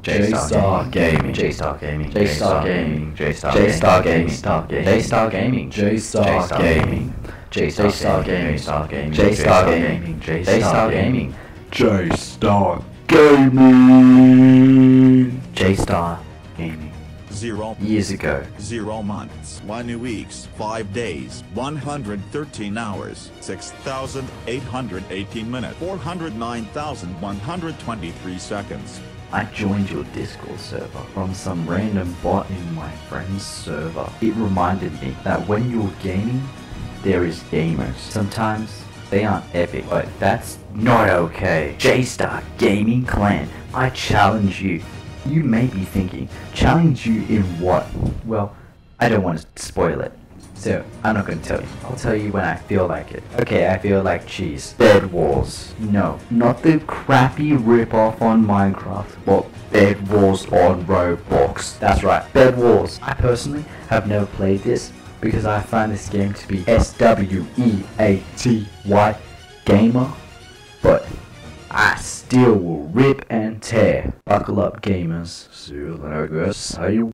JStar Gaming, JStar Gaming, JStar Gaming, JStar Gaming, JStar Gaming, JStar Gaming, JStar Gaming, JStar Gaming, JStar Gaming, JStar Gaming, JStar Gaming, JStar Gaming. 0 years ago, 0 months, 1 weeks, 5 days, 113 hours, 6,818 minutes, 409,123 seconds. I joined your Discord server from some random bot in my friend's server. It reminded me that when you're gaming, there is gamers. Sometimes they aren't epic, but that's not okay. JStar Gaming Clan, I challenge you. You may be thinking, challenge you in what? Well, I don't want to spoil it, so I'm not going to tell you. I'll tell you when I feel like it. Okay, I feel like cheese. Bedwars. No, not the crappy ripoff on Minecraft, but Bedwars on Roblox. That's right, Bedwars. I personally have never played this because I find this game to be SWEATY gamer, but I still will rip and tear. Buckle up, gamers. See you then, I guess. How you